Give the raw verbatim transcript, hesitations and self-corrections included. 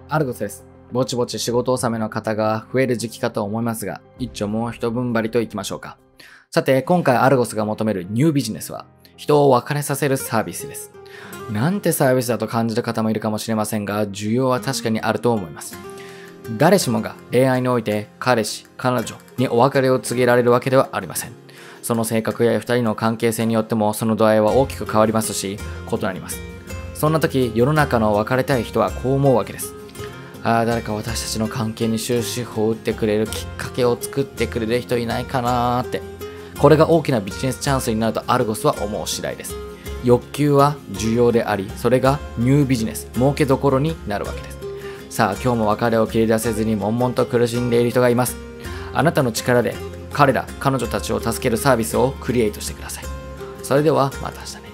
アルゴスです。ぼちぼち仕事納めの方が増える時期かと思いますが、一丁もう一踏ん張りといきましょうか。さて、今回アルゴスが求めるニュービジネスは、人を別れさせるサービスです。なんてサービスだと感じる方もいるかもしれませんが、需要は確かにあると思います。誰しもが恋愛において彼氏、彼女にお別れを告げられるわけではありません。その性格やふたりの関係性によってもその度合いは大きく変わりますし、異なります。そんな時、世の中の別れたい人はこう思うわけです。ああ、誰か私たちの関係に終止符を打ってくれるきっかけを作ってくれる人いないかなーって。これが大きなビジネスチャンスになるとアルゴスは思う次第です。欲求は需要であり、それがニュービジネス、儲けどころになるわけです。さあ、今日も別れを切り出せずに悶々と苦しんでいる人がいます。あなたの力で彼ら、彼女たちを助けるサービスをクリエイトしてください。それではまた明日ね。